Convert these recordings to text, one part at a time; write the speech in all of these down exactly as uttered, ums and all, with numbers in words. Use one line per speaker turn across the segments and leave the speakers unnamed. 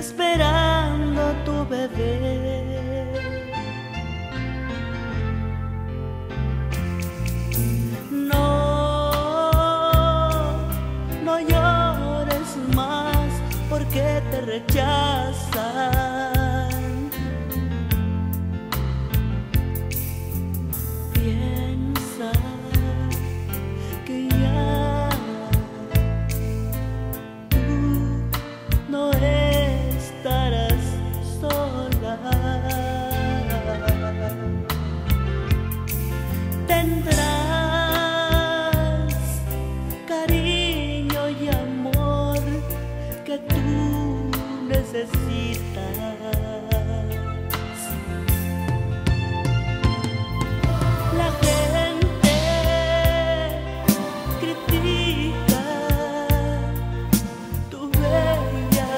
esperando tu bebé. No, no llores más porque te rechazan. Piensa que ya tú no estarás sola. Tendrás cariño y amor que tú necesitas. La gente critica tu bella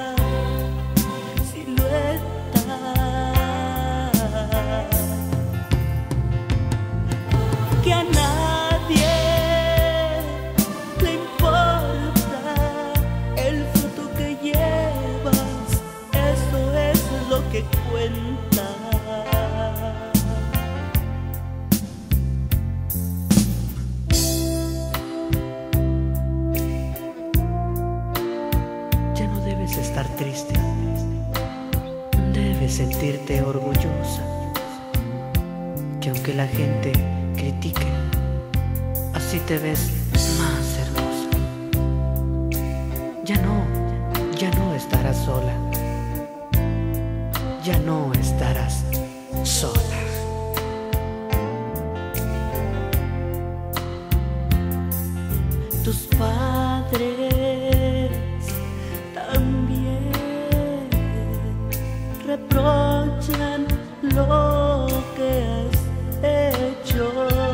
silueta, que a nadie le importa el fruto que llevas, eso es lo que cuenta. Ya no debes estar triste, debes sentirte orgullosa, que aunque la gente critique, así te ves más hermosa. Ya no, ya no estarás sola, ya no estarás sola. Tus padres también reprochan lo que has hecho,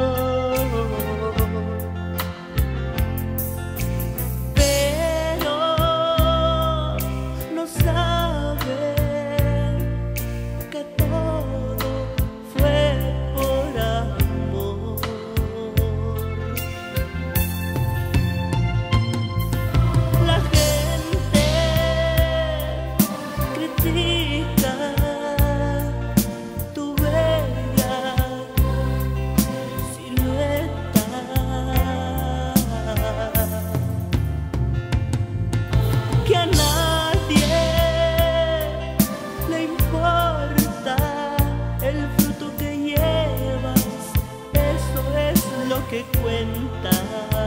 pero no saben que todo fue por amor. La gente critica tu bella silueta, que a nadie le importa el fruto que llevas, eso es lo que cuenta.